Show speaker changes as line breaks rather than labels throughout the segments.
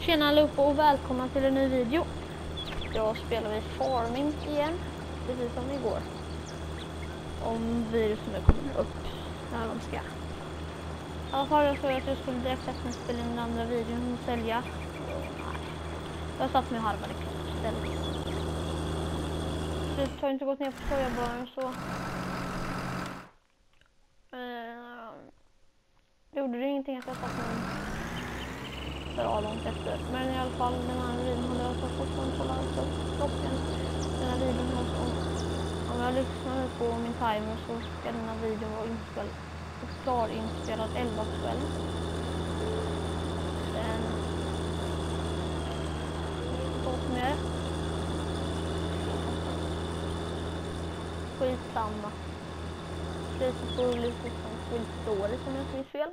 Tjena allihopa och välkomna till en ny video. Idag spelar vi Farming igen, precis som igår. Om virusen kommer upp när de ska. I alla fall jag såg att jag skulle direkt efter spela in den andra videon och sälja. Nej, jag satt med och harvade klart istället. Så det har inte gått ner på sojabanan så. Gjorde det ingenting att jag satt med bra långt efter. Men i alla fall den här videon hade jag fortfarande kollat så klockan. Den här videon har så. Om jag lyssnar på min timer så ska den här videon vara klar inspelad 11 kväll. Sen vad mer? Skitsamma. Priset på lite som skitdåligt om jag säger fel.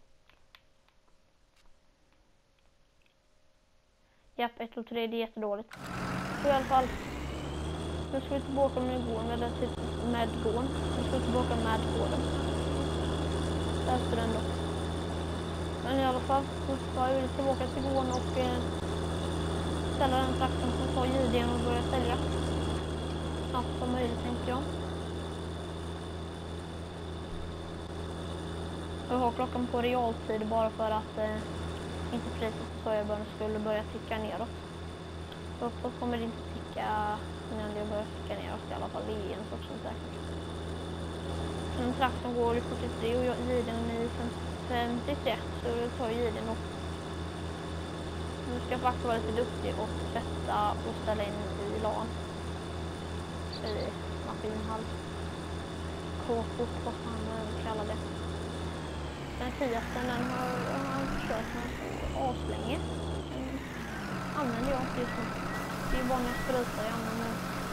Japp, 1 och 3 det är jättedåligt. Så i alla fall. Nu ska vi tillbaka med gården, eller typ med gården. Nu ska vi tillbaka med gården. Efter den då. Men i alla fall så ska jag tillbaka till gården och ställa den traktorn som tar JD:n och börja sälja. Snabbt som möjligt tänkte jag. Jag har klockan på realtid bara för att inte priset på sojabönor skulle börja ticka neråt. Uppåt kommer det inte ticka innan det börjar ticka neråt i alla fall. Det är en sorts säkert. En traktorn går i 43 och JD:n i 53 så det tar JD:n upp. Nu ska jag faktiskt vara lite duktig och sätta och ställa in i LAN. I maskinhall. K-port, vad fan man kallar det. Den Fiaten den har kört med så aslänge. Den använder jag inte just nu. Det är bara när jag sprutar jag använder.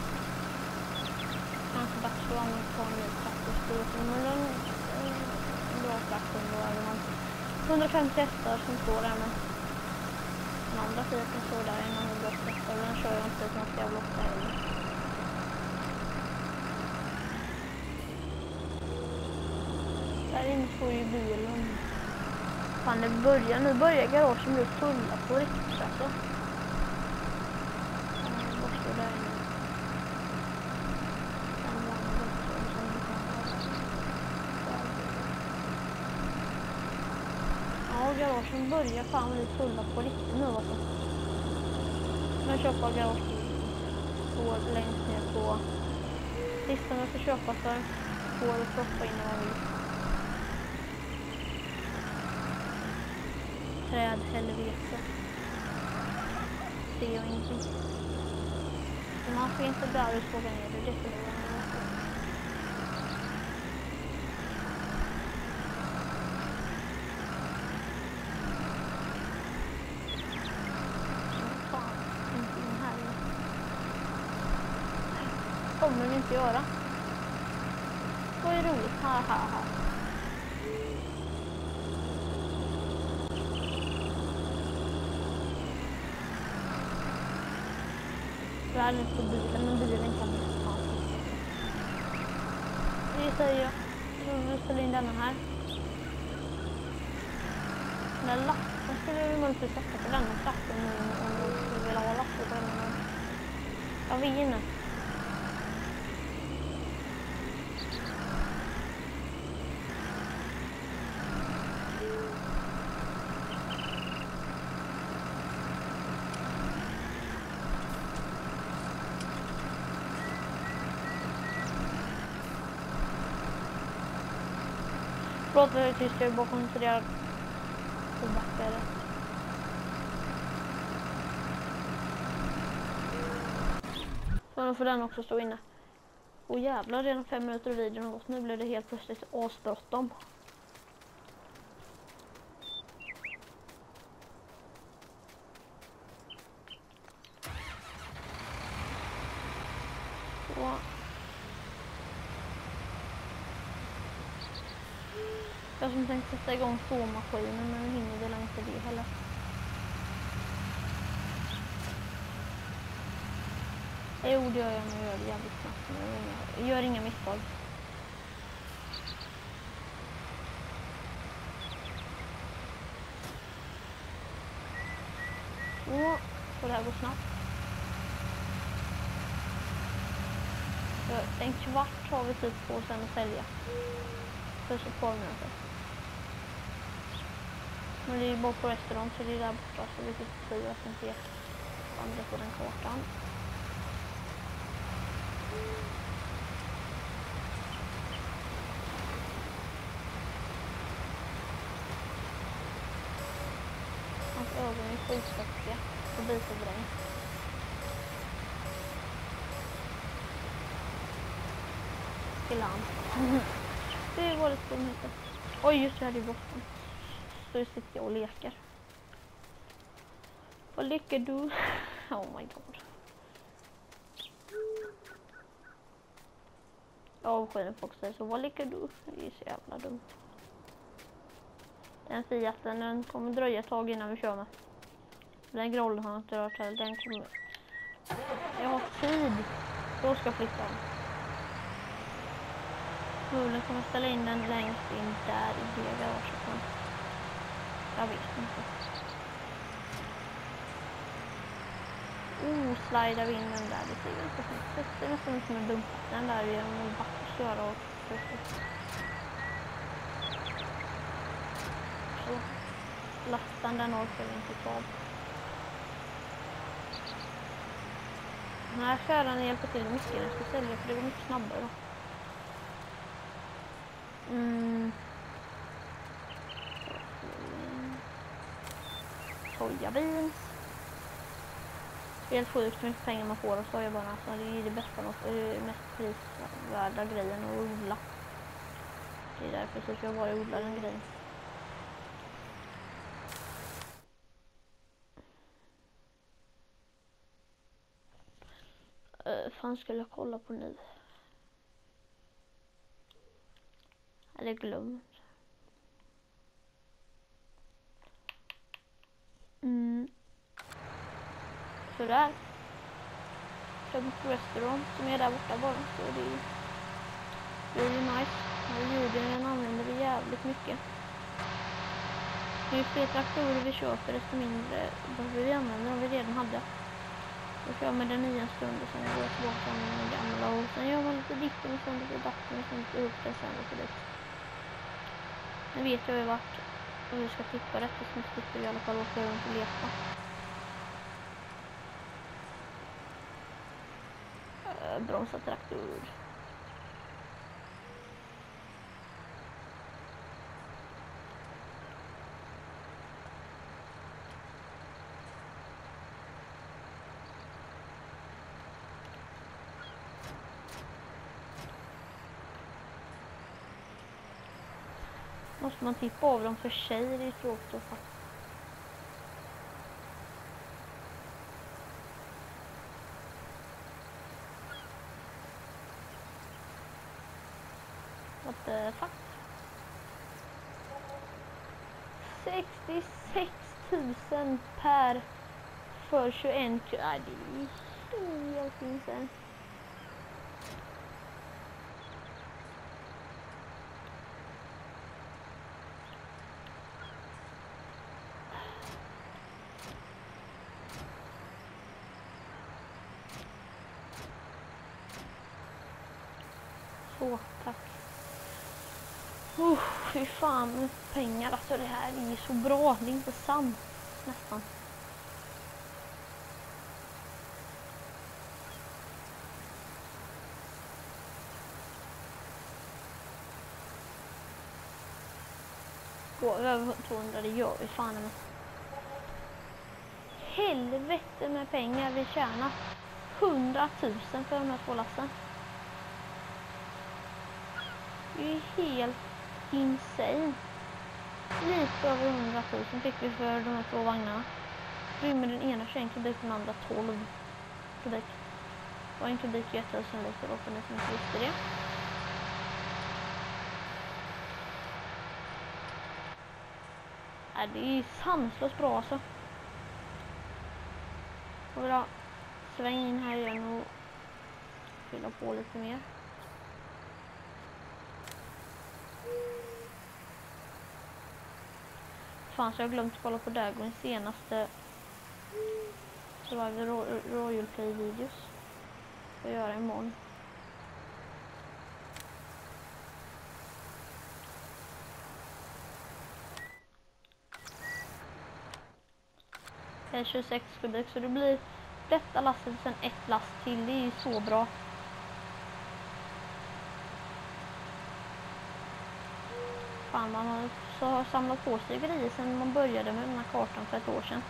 Kanske dags att använda på en ny traktorsprutor. Men den en bra traktor då även om 150 hästar som står där med den andra Fiaten står där innan 180 hästar. Den kör jag inte så något jävla ofta heller. Där inne står ju bilen. Fan, nu börjar garagen bli fulla på riktigt alltså. Vad står där inne? Ja, garagen börjar fan bli fulla på riktigt nu alltså. Men köpa garage står längst ner på listan jag ska köpa så får jag stoppa in när man vill. Trädhelvete. Ser jag ingenting. Man får inte där ut på ner det förlorar man. Fan, inte in här. Kommer vi inte göra. Vad är roligt? Här. Jag är inte på bilen, men bilen kan bli så fan. Det säger jag. Nu ställer in denna här. Den där lappen skulle vi möjligtvis sätta på denna trappen om du vill ha lappen på den. Jag vinner. Förlåt för det är tyst, jag bara kontrollerar och backar det. Så nu får den också stå inne. Åh jävlar, redan 5 minuter i videon har gått. Nu blir det helt plötsligt asbråttom. Så. Jag som tänkte sätta igång såmaskinen men hinner väl inte det heller. Jo, det gör jag nu. Jag gör det jävligt snabbt. Jag gör inga misstag. Så får det här gå snabbt. För en kvart har vi typ på sen att sälja. Plus ett par minuter. Men det är ju bara på restaurang så det är där borta. Så vi fick se att jag inte andra på den kartan. Hans ögon är skitsvackiga och biter dräng. Till han. Det var lite dumheter. Oj, just det, här är bråttom. Så sitter jag och leker. Vad leker du? Oh my god. Ja, skinen folk säger så. Vad leker du? Det är så jävla dumt. Den Fiaten, den kommer dröja ett tag innan vi kör med. Den grollen har inte rört heller. Den kommer... Jag har tid. Då ska jag flytta den. Mulen kommer ställa in den längst in där i det garaget. Men jag vet inte. Slidar vi in den där. Det ser ganska fint ut. Det är nästan som en dumpat den där genom att backa köra och så. Lasten den orkar vi inte ta. Den här köraren hjälper till mycket när jag ska sälja för det går mycket snabbare då. Sojabins. Det är helt sjukt hur mycket pengar man får av sojabönan. Alltså det är det bästa och mest prisvärda grejen att odla. Det är därför så jag bara odlar den grejen. Fan skulle jag kolla på nu? Eller glömt. Sådär. Restaurang som är där borta bara. Så det är ju nice. Den använder vi jävligt mycket. Ju fler traktorer vi köper desto mindre behöver vi använda de vi redan hade. Då kör man den nya stunden sen går jag tillbaka med den gamla och sen gör man lite ditten och sen lite datten och sen lite upp den sen lite dit. Nu vet jag ju vart om vi ska tippa rätt så slipper vi i alla fall åka runt och leta. Bromsa traktor. Måste man tippa av dem för sig, det är tråkigt att fatta. What the fuck? 66 000 per för 21. Nej, det är helt insane. Så, tack. Fy fan, pengar, alltså det här är så bra, det är inte sant, nästan. Gå över 200, det gör vi fan med. Helvete med pengar vi tjänar. 100 000 för de här två lassen. Det är helt insane. Lite över 100 000 fick vi för de här två vagnarna. Rymmer den ena 21 kubik, den andra 12 kubik. Och en kubik är 1000 liter och för ni som inte visste det. Nej, det är sanslöst bra alltså. Jag vill ha sväng in här igen och fylla på lite mer. Fan, så jag har glömt att kolla på Dagon senaste Survival Royal Play videos. Får göra imorgon. Det är 26 kubik så det blir detta lastet och sen ett last till. Det är ju så bra. Fan, man har så samlat på sig grejer sen man började med den här kartan för ett år sedan.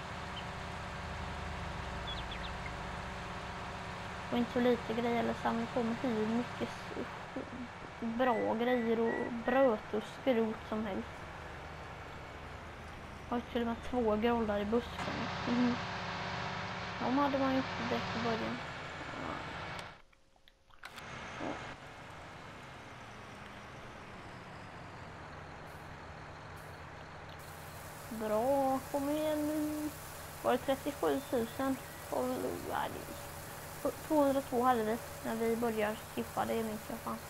Och inte så lite grejer, eller samlat på mig hur mycket bra grejer och bröt och skrot som helst. Jag har till och med 2 grollar i busken. De hade man ju inte direkt i början. Bra, kom igen nu. Var det 37 000? 202 hade vi när vi började skippa, det minns jag fan.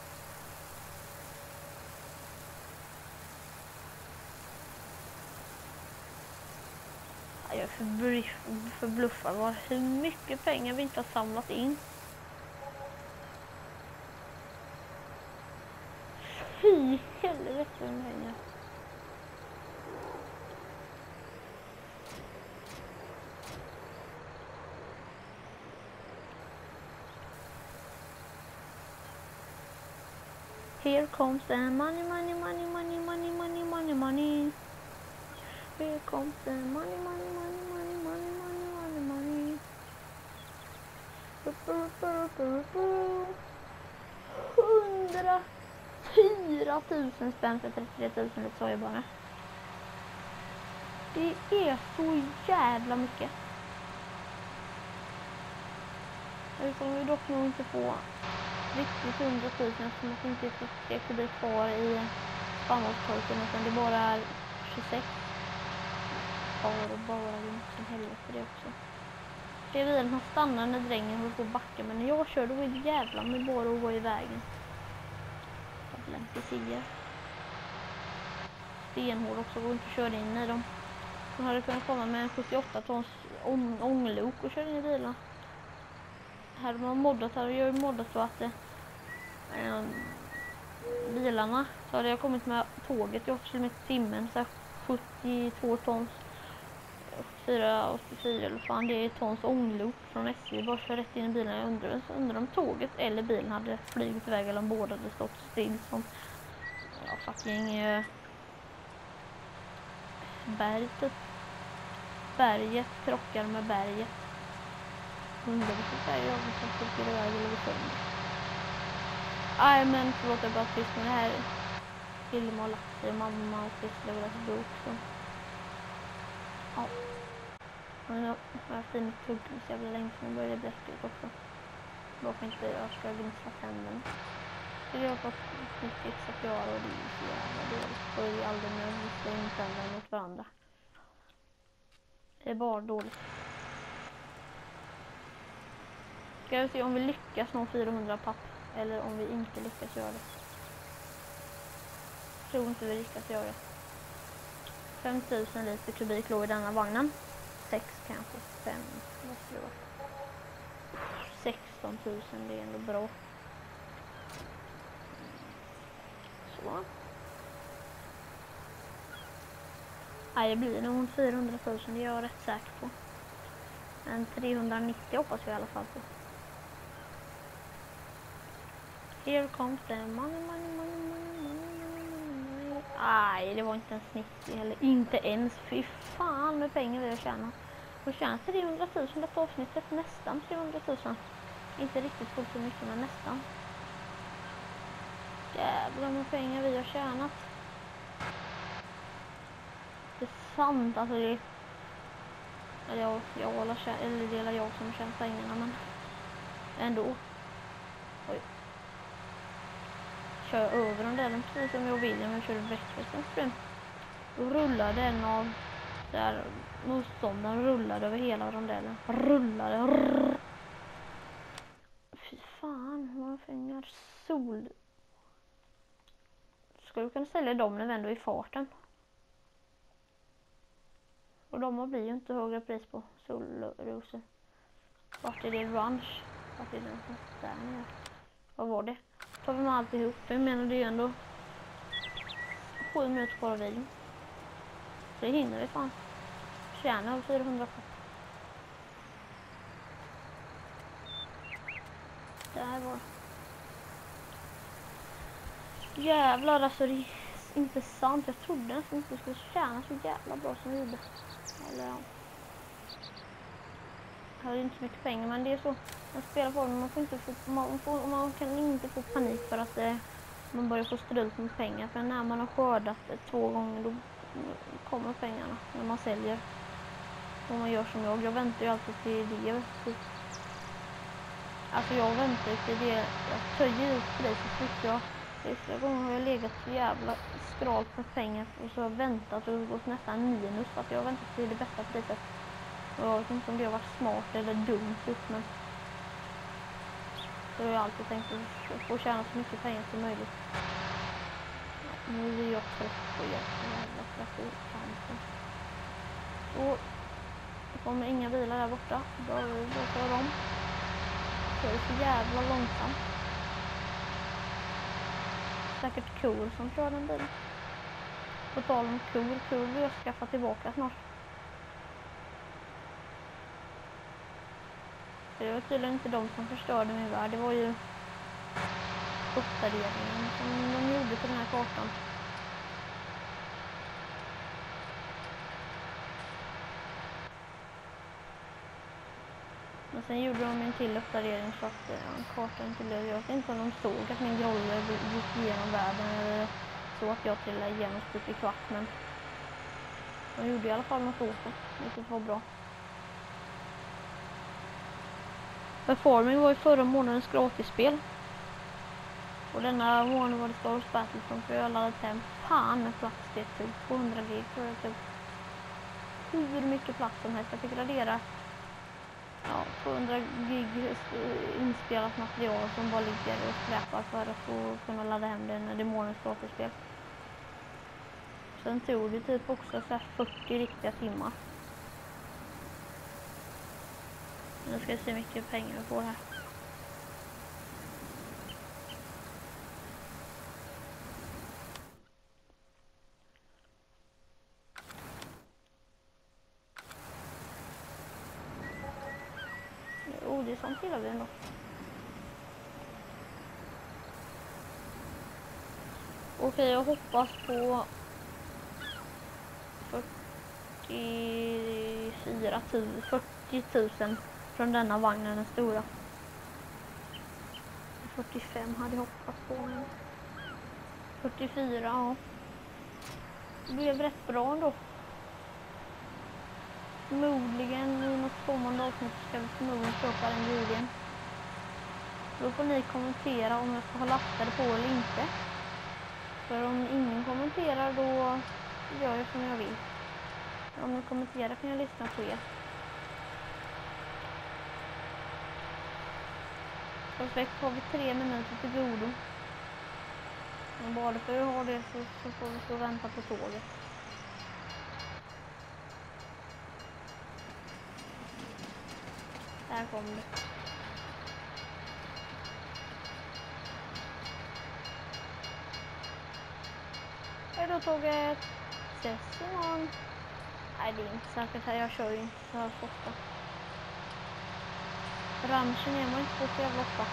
Jag är förbluffad var hur mycket pengar vi inte har samlat in. Fy helvete med pengar. Here comes the money, money, money, money, money, money, money, money. Here comes the money, money, money, money, money, money, money, money. 104 000 spänn för 33 000 lite sojabönor. Det är så jävla mycket. Jag kommer dock nog inte få riktigt 100 000 eftersom att det inte är 3 kubik kvar i spannmålstorken utan det bara är 26. Bara som helvete för det också. Bilen han stannar när drängen håller på att backa, men när jag kör då är det jävla med bara att gå i vägen. Jag ser stenhål också, går inte att köra in i dem. De hade kunnat komma med en 78 tons ånglok och köra in i bilen. Här har man moddat, här har jag moddat så att bilarna, så hade jag kommit med tåget i 8 km i timmen, så 72 tons 484 eller fan det är tons ånglok från SJ bara kör rätt in i bilen. Jag undrar om tåget eller bilen hade flugit iväg eller om båda hade stått still som fucking berg typ. Berget krockar med berget. Undrar vilket berg jag som flyger iväg eller går sönder. Nej men förlåt, jag bara tyst med det här. Hilma och Lasse och mamma och Christer och deras bok så. Ja. Jag har haft i mitt tugg så jävla länge sedan jag började bli äckligt också. Varför inte jag ska gnissla tänderna. Så jag har fått mycket tips att göra och det är så jävla dåligt. Och det är aldrig när vi slår in tänderna mot varandra. Det är bara dåligt. Ska vi se om vi lyckas nå 400 papp. Eller om vi inte lyckas göra det. Jag tror inte vi lyckas göra det. 5000 liter kubik låg i denna vagnen. 6 kanske, 5 måste det vara. 16 000, det är ändå bra. Så. Nej, det blir nog 400 000, det är jag rätt säker på. Men 390 hoppas vi i alla fall på. Here comes the money, money, money, money, money. Nej, det var inte ens 90 eller inte ens. Fy fan med pengar vi har tjänat. Och tjänat 300 000 detta avsnittet, nästan 300 000. Inte riktigt fullt så mycket, men nästan. Jävlar med pengar vi har tjänat. Det är sant, alltså det är... Eller det är jag som har tjänat pengarna, men ändå. Oj. Kör över den där precis som jag vill när jag kör breakfastens ström. Då rullar den av där motståndaren rullade över hela rondellen. Rullade. Fy fan, hur många pengar. Sol. Ska du kunna sälja dem när vi ändå är i farten? Och de blir ju inte högre pris på solrosor. Vart är det ranch? Vart är det någonstans där nere? Vad var det? Tar vi med alltihop? Jag menar det är ju ändå 7 minuter kvar av videon. Så det hinner vi fan. Tjänar 400 på. Där var det. Jävlar, alltså det är inte sant. Jag trodde nästan inte skulle tjäna så jävla bra som vi gjorde. Eller ja. Jag hade inte så mycket pengar, men det är så. Man spelar på det, man kan inte få panik för att man börjar få strult med pengar. För när man har skördat 2 gånger då kommer pengarna när man säljer. Om man gör som jag väntar ju alltid till det. Alltså jag väntar till det. Jag töjer ut priset så mycket jag. Vissa gånger har jag legat så jävla skralt med pengar och så har jag väntat och det gått nästan minus för att jag har väntat till det bästa priset. Och jag vet inte om det har varit smart eller dumt gjort, men så har jag alltid tänkt att få tjäna så mycket pengar som möjligt. Ja, nu är jag trött på jävla trafikanten. Och det kommer inga bilar där borta. Då kör de. Så är det så jävla långsamt. Säkert Cool som kör den bilen. På tal om Cool vill jag skaffa tillbaka snart. Det var tydligen inte de som förstörde min värld. Det var ju uppdateringen som de gjorde på den här kartan. Men sen gjorde de en till uppdatering så att kartan till jag vet inte om de såg att min groller gick igenom världen eller så att jag trillade igenom stup i kvart, men de gjorde i alla fall något åt det, vilket var bra. Performing var ju förra månadens gratisspel. Och denna månad var det Star Wars Battlefront för jag laddade hem. Fan med plats det tog. 200 gig tror jag tog. Hur mycket plats som helst. Jag fick radera 200 gig inspelat material som bara ligger och skräpar för att få kunna ladda hem det när det är månadens gratisspel. Sen tog det typ också så här 40 riktiga timmar. Nu ska jag se hur mycket pengar vi får här. Det är sånt gillar vi ändå. Okej, jag hoppas på 40 000 från denna vagnen, den stora. 45 hade jag hoppats på. 44, ja. Det blev rätt bra ändå. Förmodligen i något kommande avsnitt ska vi förmodligen köpa den videon. Då får ni kommentera om jag ska ha lastade på eller inte. För om ingen kommenterar då gör jag som jag vill. Om ni kommenterar kan jag lyssna på er. Perfekt, har vi 3 minuter till godo. Men bara för att ha det så får vi stå och vänta på tåget. Där kom det. Hej då tåget. Ses imorgon. Nej, det är inte säkert här. Jag kör ju inte så här ofta. Ranchen är man inte så jävla ofta.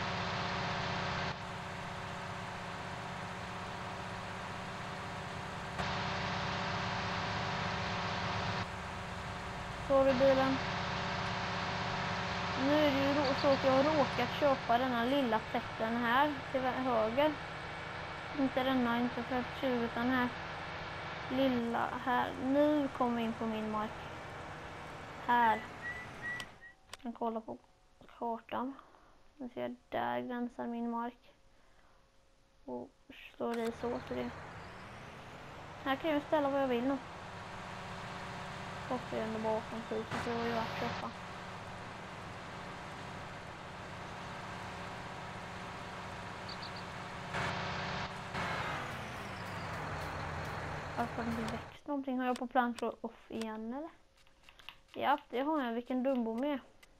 Så är bilen. Nu är det ju så att jag har råkat köpa denna lilla plätten här till höger. Inte denna, inte för 20 utan den här lilla här. Nu kommer vi in på min mark. Här. Jag kan kolla på kartan. Nu ser jag där gränsar min mark. Och slår i så det. Här kan jag ställa vad jag vill nu. Och det är ändå bakom tid så det var ju värt att köpa. Varför har det växt någonting? Har jag på plan för off igen eller? Ja, det har jag. Vilken dumbo med.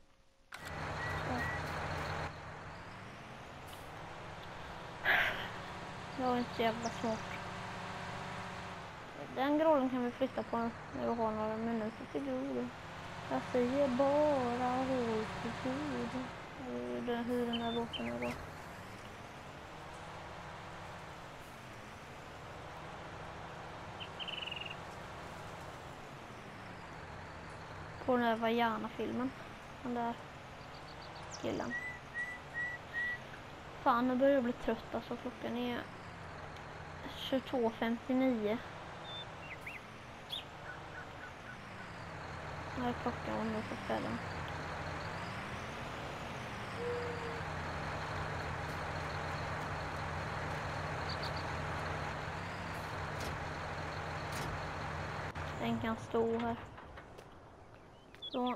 Det var inte så jävla smart. Den grollen kan vi flytta på när vi har några minuter till godo. Jag säger bara håll till godo. Hur den här låten är då. På den där Vajana-filmen. Den där killen. Fan, nu börjar jag bli trött. Alltså klockan är 22:59. Här är klockan nu på kvällen. Den kan stå här. Så.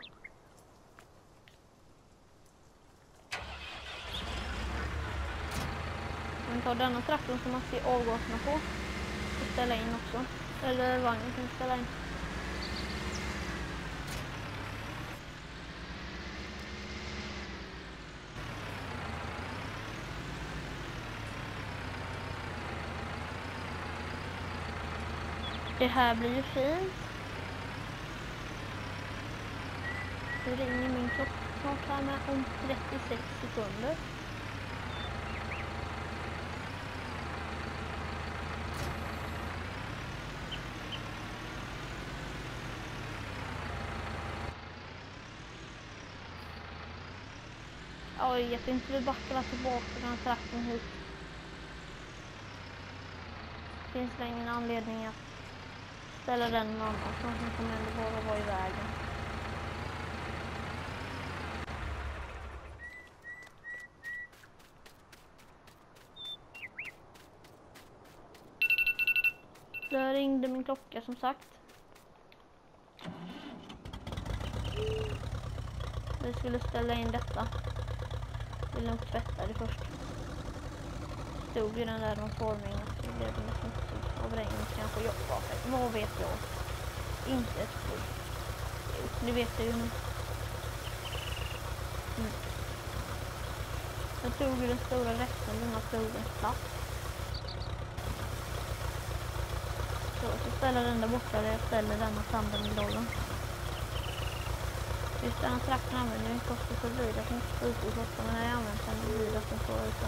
Man tar denna traktorn som man ser avgaserna på och ställa in också. Eller vagnen kan ställa in. Det här blir ju fint. Så ringer min klocka snart här med om 36 sekunder. Ja, jag vet inte, vi backar tillbaka den här traktorn hit. Finns det ingen anledning att ställa den någon annanstans som kommer ändå bara vara i vägen. Där ringde min klocka som sagt. Vi skulle ställa in detta. Vill nog tvätta det först. Stod ju den där någon formning att det blev en smutsig av regnet kanske. Vad vet jag? Inte ett skit. Jo, det vet jag ju nu. Jag tog ju den stora resten, den här plogens plats. Så ställer den där borta där jag ställer denna tandemgrollen. Just den här traktorn använder jag inte ofta så vid att den inte står ute ofta, men när jag använder den vid att den står ute.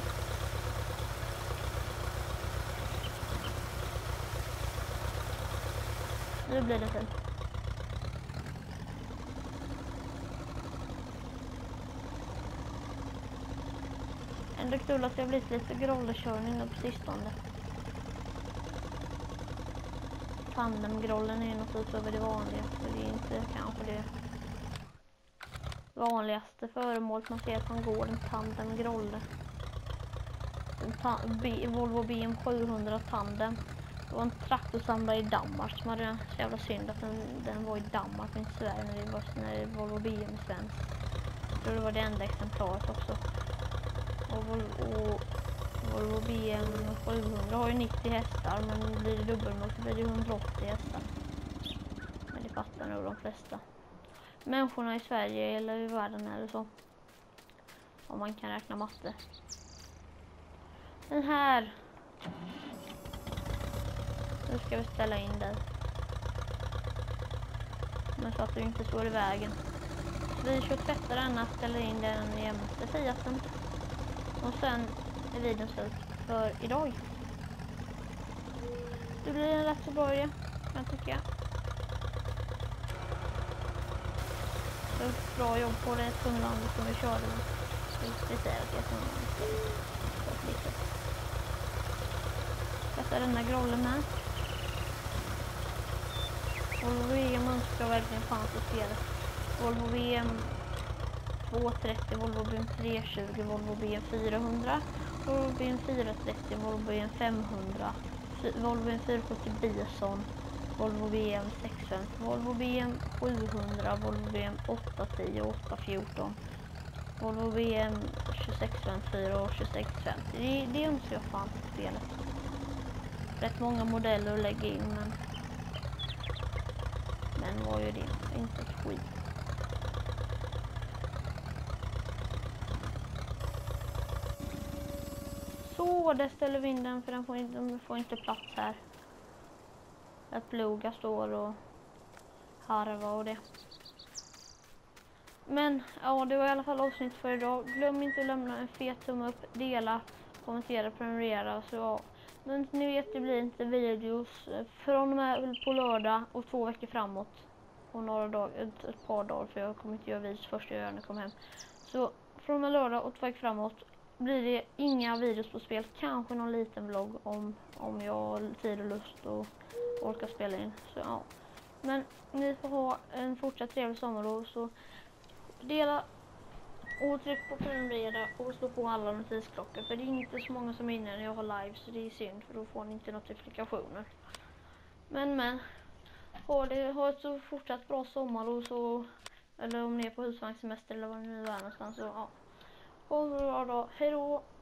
Nu blir det fint. Ändå kul att det har blivit lite grollerkörning nu på sistone. Tandemgrollen är något utöver det vanligaste. Det är inte kanske det vanligaste föremålet man ser som går, en tandemgrolle. Volvo BM 700 tandem. Det var en traktorsamlare i Danmark som hade så jävla synd att den var i Danmark men i Sverige när Volvo BM är svensk. Jag tror det var det enda exemplaret också. Och Volvo BM 700 har ju 90 hästar, men blir det dubbelmål så blir det 180 hästar. Men det fattar nog de flesta människorna i Sverige eller i världen eller så. Om man kan räkna matte. Den här. Nu ska vi ställa in den. Men så att du inte står i vägen. Så vi kör tvätta denna, ställer in den jämte Fiaten. Och sen är videon slut för idag. Det blir en rätt så bra idé, kan jag tycka. Så bra jobb på det tunnlandet som vi körde med. Det säger att jag sätter den här grollen med. Volvo VM önskar verkligen fanns i spelet. Volvo VM 230, Volvo BM 320, Volvo BM 400, Volvo BM 430, Volvo BM 500, Volvo BM 470 Bison, Volvo BM 650, Volvo BM 700, Volvo BM 810 och 814, Volvo BM 2654 och 2650. Det önskar jag fanns i spelet. Rätt många modeller att lägga in, men var ju det inte ett skit. där ställer vi in den för den får inte plats här. Att ploga står och harva och det. Men ja, det var i alla fall avsnitt för idag. Glöm inte att lämna en fet tumme upp, dela, kommentera, prenumerera. Så ja. Men ni vet, det blir inte videos från och med på lördag och 2 veckor framåt. Och några dagar, ett par dagar, för jag kommer inte göra videos först jag gör när jag kommer hem. Så från och med lördag och 2 veckor framåt blir det inga videos på spel. Kanske någon liten vlogg om jag har tid och lust och orkar spela in. Så ja. Men ni får ha en fortsatt trevlig sommarlov, så dela och tryck på prenumerera och slå på alla notisklockor, för det är inte så många som är inne när jag har live, så det är synd, för då får ni inte notifikationer. Men ha ett så fortsatt bra sommarlov, så, eller om ni är på husvagnssemester eller vad ni nu är någonstans, så ja. Ha en bra dag, hej då!